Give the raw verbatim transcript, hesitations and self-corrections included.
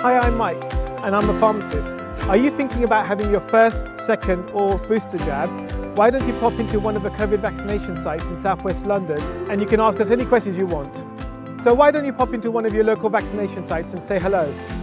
Hi, I'm Mike and I'm a pharmacist. Are you thinking about having your first, second or booster jab? Why don't you pop into one of the COVID vaccination sites in southwest London and you can ask us any questions you want. So why don't you pop into one of your local vaccination sites and say hello?